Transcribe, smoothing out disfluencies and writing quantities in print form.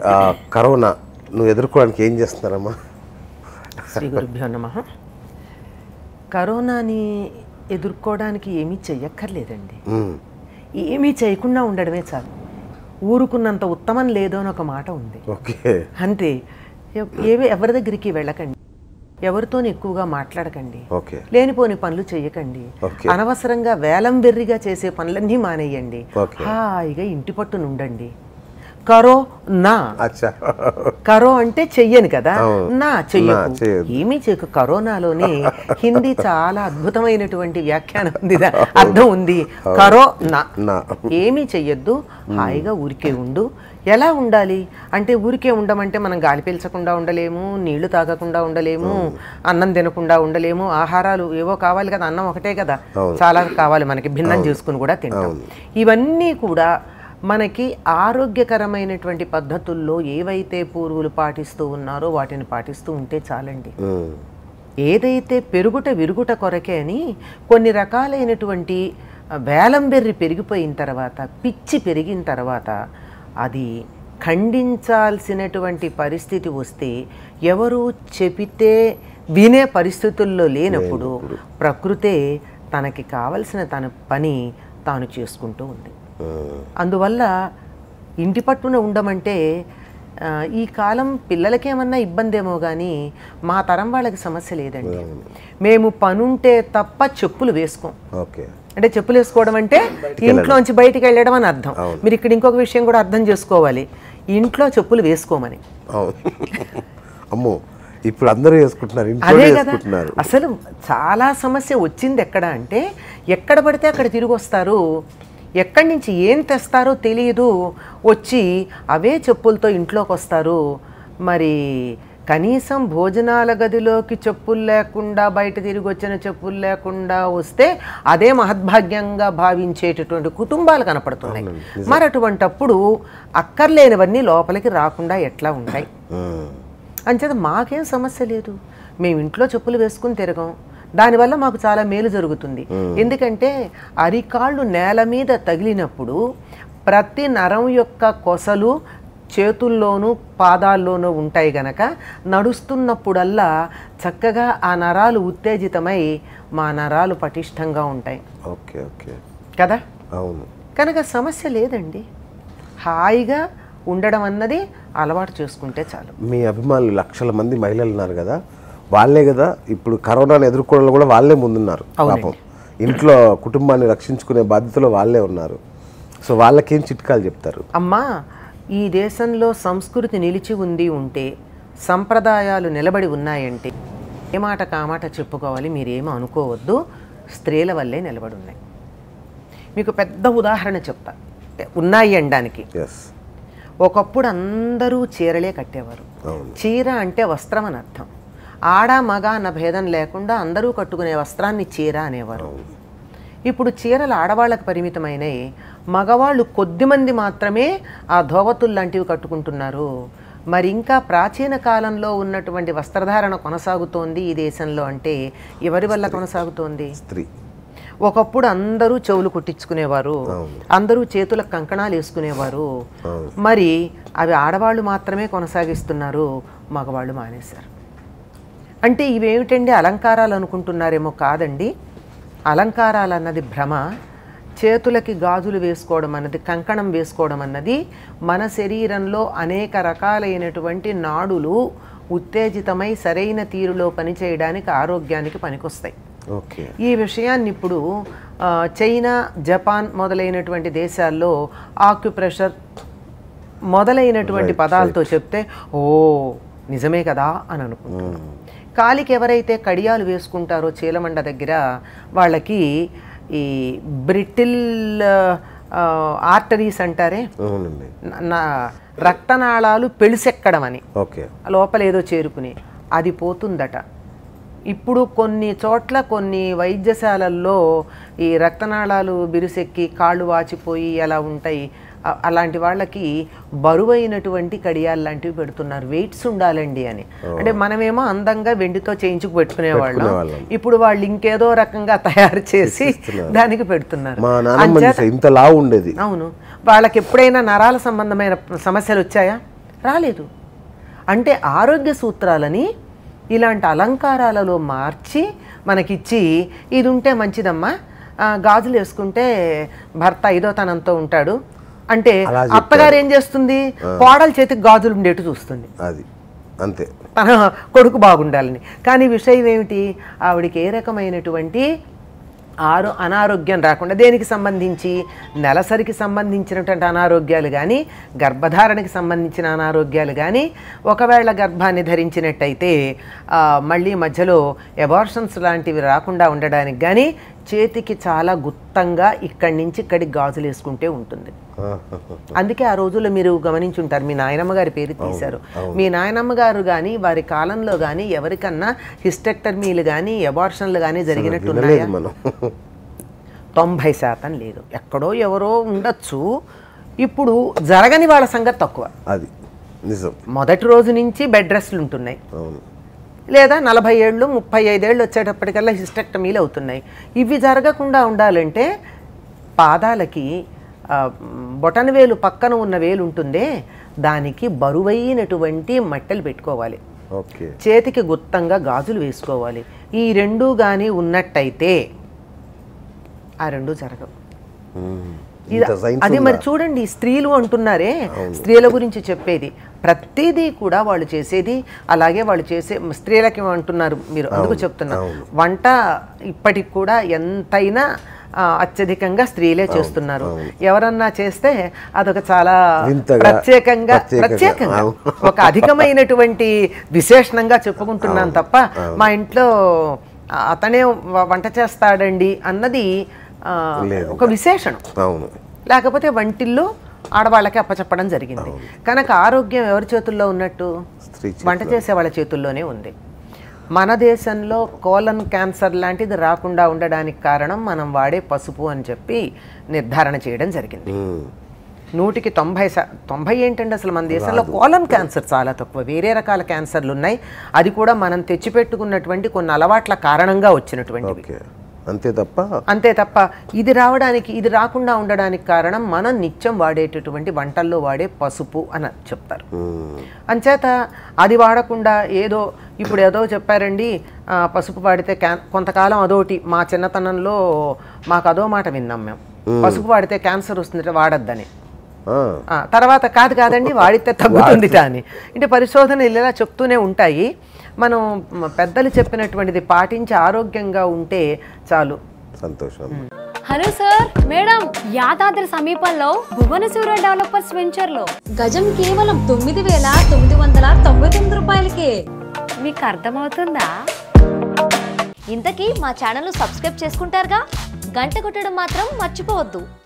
Corona నువ్వు ఎదుర్కోవడానికి ఏం చేస్తున్నారమ్మా? శ్రీ గురుభ్యో నమః. కరోనాని ఎదుర్కోవడానికి ఏమీ చెయ్యక్కర్లేదండి. ఏమీ చేయకుండా ఉండడమే చాలు. ఊరుకున్నంత ఉత్తమం లేదు అని ఒక మాట ఉంది. అంతే. ఎవరి దగ్గరికి వెళ్ళకండి, ఎవరితో ఎక్కువగా మాట్లాడకండి, లేనిపోని పనులు చెయ్యకండి, అనవసరంగా వేలం వెర్రిగా చేసే పనులన్నీ మానేయండి, హాయిగా ఇంటి పట్టున ఉండండి. కరో నా కరో అంటే చెయ్యను కదా, నా చెయ్యకు, ఏమీ చేయకు. కరోనాలోనే హిందీ చాలా అద్భుతమైనటువంటి వ్యాఖ్యానం ఉంది, అర్థం ఉంది. కరో నా, ఏమీ చెయ్యొద్దు, హాయిగా ఊరికే ఉండు. ఎలా ఉండాలి అంటే, ఊరికే ఉండమంటే మనం గాలి పీల్చకుండా ఉండలేము, నీళ్లు తాగకుండా ఉండలేము, అన్నం తినకుండా ఉండలేము. ఆహారాలు ఏవో కావాలి కదా, అన్నం ఒకటే కదా, చాలా కావాలి మనకి, భిన్నం చేసుకుని కూడా తింటాం. ఇవన్నీ కూడా మనకి ఆరోగ్యకరమైనటువంటి పద్ధతుల్లో ఏవైతే పూర్వులు పాటిస్తూ ఉన్నారో వాటిని పాటిస్తూ ఉంటే చాలండి. ఏదైతే పెరుగుట విరుగుట కొరకే అని కొన్ని రకాలైనటువంటి వేలం బెర్రి పెరిగిపోయిన తర్వాత, పిచ్చి పెరిగిన తర్వాత అది ఖండించాల్సినటువంటి పరిస్థితి వస్తే ఎవరు చెబితే వినే పరిస్థితుల్లో లేనప్పుడు ప్రకృతే తనకి కావలసిన తన పని తాను చేసుకుంటూ ఉంది. అందువల్ల ఇంటి పట్టున ఉండమంటే ఈ కాలం పిల్లలకేమన్నా ఇబ్బంది ఏమో కానీ మా తరం వాళ్ళకి సమస్య లేదండి. మేము పనుంటే తప్ప చెప్పులు వేసుకోం. అంటే చెప్పులు వేసుకోవడం అంటే ఇంట్లోంచి బయటికి వెళ్ళడం అని అర్థం. మీరు ఇక్కడ ఇంకొక విషయం కూడా అర్థం చేసుకోవాలి, ఇంట్లో చెప్పులు వేసుకోమని. అమ్మో, ఇప్పుడు అందరూ వేసుకుంటున్నారు. అదే కదా అసలు చాలా సమస్య వచ్చింది. ఎక్కడ అంటే ఎక్కడ పడితే అక్కడ తిరిగి వస్తారు, ఎక్కడి నుంచి ఏం తెస్తారో తెలియదు, వచ్చి అవే చెప్పులతో ఇంట్లోకి వస్తారు. మరి కనీసం భోజనాల గదిలోకి చెప్పులు లేకుండా, బయట తిరిగి వచ్చిన చెప్పులు లేకుండా వస్తే అదే మహద్భాగ్యంగా భావించేటటువంటి కుటుంబాలు కనపడుతున్నాయి. మరి అటువంటప్పుడు అక్కర్లేనివన్నీ లోపలికి రాకుండా ఎట్లా ఉంటాయి? అంచేత మాకేం సమస్య లేదు, మేము ఇంట్లో చెప్పులు వేసుకుని తిరగం. దానివల్ల మాకు చాలా మేలు జరుగుతుంది. ఎందుకంటే అరికాళ్ళు నేల మీద తగిలినప్పుడు ప్రతి నరం యొక్క కొసలు చేతుల్లోనూ పాదాల్లోనూ ఉంటాయి గనక నడుస్తున్నప్పుడల్లా చక్కగా ఆ నరాలు ఉత్తేజితమై మా నరాలు పటిష్టంగా ఉంటాయి కదా. కనుక సమస్య లేదండి, హాయిగా ఉండడం అన్నది అలవాటు చేసుకుంటే చాలు. మీ అభిమానులు లక్షల మంది మహిళలు ఉన్నారు కదా, వాళ్ళే కదా ఇప్పుడు కరోనాను ఎదుర్కోవడంలో కూడా వాళ్ళే ముందున్నారు. పాపం ఇంట్లో కుటుంబాన్ని రక్షించుకునే బాధ్యతలో వాళ్ళే ఉన్నారు. సో వాళ్ళకేం చిట్కాలు చెప్తారు? అమ్మా, ఈ దేశంలో సంస్కృతి నిలిచి ఉంది ఉంటే, సంప్రదాయాలు నిలబడి ఉన్నాయంటే ఏ మాట కామాట చెప్పుకోవాలి, మీరేమో అనుకోవద్దు, స్త్రీల వల్లే నిలబడి ఉన్నాయి. మీకు పెద్ద ఉదాహరణ చెప్తా, ఉన్నాయి అనడానికి. ఒకప్పుడు అందరూ చీరలే కట్టేవారు. చీర అంటే వస్త్రం అని అర్థం. ఆడ మగ అన్న భేదం లేకుండా అందరూ కట్టుకునే వస్త్రాన్ని చీర అనేవారు. ఇప్పుడు చీరలు ఆడవాళ్ళకు పరిమితమైనవి, మగవాళ్ళు కొద్దిమంది మాత్రమే ఆ ధోవతులు లాంటివి కట్టుకుంటున్నారు. మరి ఇంకా ప్రాచీన కాలంలో ఉన్నటువంటి వస్త్రధారణ కొనసాగుతోంది ఈ దేశంలో అంటే ఎవరి వల్ల కొనసాగుతోంది? స్త్రీ. ఒకప్పుడు అందరూ చెవులు కుట్టించుకునేవారు, అందరూ చేతులకు కంకణాలు వేసుకునేవారు. మరి అవి ఆడవాళ్ళు మాత్రమే కొనసాగిస్తున్నారు, మగవాళ్ళు మానేశారు. అంటే ఇవేమిటండి అలంకారాలు అనుకుంటున్నారేమో, కాదండి. అలంకారాలు అన్నది భ్రమ. చేతులకి గాజులు వేసుకోవడం అన్నది, కంకణం వేసుకోవడం అన్నది మన శరీరంలో అనేక రకాలైనటువంటి నాడులు ఉత్తేజితమై సరైన తీరులో పనిచేయడానికి, ఆరోగ్యానికి పనికొస్తాయి. ఈ విషయాన్ని ఇప్పుడు చైనా, జపాన్ మొదలైనటువంటి దేశాల్లో ఆక్యుప్రెషర్ మొదలైనటువంటి పదాలతో చెప్తే ఓ నిజమే కదా అని అనుకుంటున్నాం. కాలికి ఎవరైతే కడియాలు వేసుకుంటారో చీలమండ దగ్గర, వాళ్ళకి ఈ బ్రిటిల్ ఆర్టరీస్ అంటారే, రక్తనాళాలు పెళుసెక్కడం అని, లోపల ఏదో చేరుకుని అది పోతుందట. ఇప్పుడు కొన్ని చోట్ల కొన్ని వైద్యశాలల్లో ఈ రక్తనాళాలు బిరుసెక్కి కాళ్ళు వాచిపోయి అలా ఉంటాయి. అలాంటి వాళ్ళకి బరువైనటువంటి కడియాలు లాంటివి పెడుతున్నారు, వెయిట్స్ ఉండాలండి అని. అంటే మనమేమో అందంగా వెండితో చేయించుకు పెట్టుకునేవాళ్ళం, ఇప్పుడు వాళ్ళు ఇంకేదో రకంగా తయారు చేసి దానికి పెడుతున్నారు. అవును, వాళ్ళకి ఎప్పుడైనా నరాల సంబంధమైన సమస్యలు వచ్చాయా? రాలేదు. అంటే ఆరోగ్య సూత్రాలని ఇలాంటి అలంకారాలలో మార్చి మనకిచ్చి ఇది ఉంటే మంచిదమ్మా, గాజులు వేసుకుంటే భర్త ఐదోతనంతో ఉంటాడు అంటే అత్తగారు ఏం చేస్తుంది, కోడల చేతికి గాజులు ఉండేట్టు చూస్తుంది, అది అంతే, తన కొడుకు బాగుండాలని. కానీ విషయం ఏమిటి, ఆవిడికి ఏ రకమైనటువంటి అనారోగ్యం రాకుండా, దేనికి సంబంధించి, నెలసరికి సంబంధించినటువంటి అనారోగ్యాలు కానీ, గర్భధారణకి సంబంధించిన అనారోగ్యాలు కానీ, ఒకవేళ గర్భాన్ని ధరించినట్టయితే మళ్ళీ మధ్యలో ఎబార్షన్స్ లాంటివి రాకుండా ఉండడానికి కానీ చేతికి చాలా గుత్తంగా ఇక్కడి నుంచి ఇక్కడికి గాజులు వేసుకుంటే ఉంటుంది. అందుకే ఆ రోజుల్లో మీరు గమనించుంటారు, మీ నాయనమ్మ గారి పేరు తీశారు. మీ నాయనమ్మ గారు కానీ వారి కాలంలో కానీ ఎవరికన్నా హిస్టెక్టమీలు కానీ ఎబార్షన్లు కానీ జరిగినట్టున్నాయా? 90% లేదు. ఎక్కడో ఎవరో ఉండొచ్చు. ఇప్పుడు జరగని వాళ్ళ సంగతి తక్కువ. అది నిజం. మొదటి రోజు నుంచి బెడ్ రెస్ట్లు ఉంటున్నాయి, లేదా 40 ఏళ్ళు 35 ఏళ్ళు వచ్చేటప్పటికల్లా హిస్టెక్టమీలు అవుతున్నాయి. ఇవి జరగకుండా ఉండాలంటే పాదాలకి బొటన వేలు పక్కన ఉన్న వేలు ఉంటుందే, దానికి బరువైనటువంటి మట్టెలు పెట్టుకోవాలి, చేతికి గుత్తంగా గాజులు వేసుకోవాలి. ఈ రెండూ కానీ ఉన్నట్టయితే ఆ రెండూ జరగవు. అది మరి చూడండి, స్త్రీలు అంటున్నారే, స్త్రీల గురించి చెప్పేది ప్రతిదీ కూడా వాళ్ళు చేసేది అలాగే. వాళ్ళు చేసే స్త్రీలకి అంటున్నారు మీరు, అందుకు చెప్తున్నారు. వంట ఇప్పటికి కూడా ఎంతైనా అత్యధికంగా స్త్రీలే చేస్తున్నారు. ఎవరన్నా చేస్తే అదొక చాలా ప్రత్యేకంగా ఒక అధికమైనటువంటి విశేషణంగా చెప్పుకుంటున్నాను తప్ప మా ఇంట్లో అతనే వంట చేస్తాడండి అన్నది ఒక విశేషణం. లేకపోతే వంటిల్లో ఆడవాళ్ళకి అప్పచెప్పడం జరిగింది. కనుక ఆరోగ్యం ఎవరి చేతుల్లో ఉన్నట్టు, వంట చేసే వాళ్ళ చేతుల్లోనే ఉంది. మన దేశంలో కోలన్ క్యాన్సర్ లాంటిది రాకుండా ఉండడానికి కారణం మనం వాడే పసుపు అని చెప్పి నిర్ధారణ చేయడం జరిగింది. 100కి 90 ఏంటండి అసలు మన దేశంలో కోలన్ క్యాన్సర్ చాలా తక్కువ. వేరే రకాల క్యాన్సర్లు ఉన్నాయి, అది కూడా మనం తెచ్చిపెట్టుకున్నటువంటి కొన్ని అలవాట్ల కారణంగా వచ్చినటువంటివి. అంతే తప్ప ఇది రావడానికి, ఇది రాకుండా ఉండడానికి కారణం మనం నిత్యం వాడేటటువంటి వంటల్లో వాడే పసుపు అని చెప్తారు. అంచేత అది వాడకుండా ఇప్పుడు ఏదో చెప్పారండి, పసుపు వాడితే కొంతకాలం అదోటి, మా చిన్నతనంలో మాకు అదో మాట విన్నాం మేము, పసుపు వాడితే క్యాన్సర్ వస్తుంది వాడద్దని. తర్వాత కాదండి వాడితే తగ్గుతుంది అని. అంటే పరిశోధనలు ఇలా చెప్తూనే ఉంటాయి. మనం పెద్దలు చెప్పినటువంటిది పాటించి ఆరోగ్యంగా ఉంటే చాలు. సంతోషం. హలో సార్, మేడం, యాదాద్రి సమీపంలో భువనసూర డెవలపర్స్ వెంచర్ లో గజం కేవలం 9,999 రూపాయలకే. మీకు అర్థమవుతుందా? ఇంతకీ మా ఛానల్ సబ్స్క్రైబ్ చేసుకుంటారుగా, గంట కొట్టడం మాత్రం మర్చిపోవద్దు.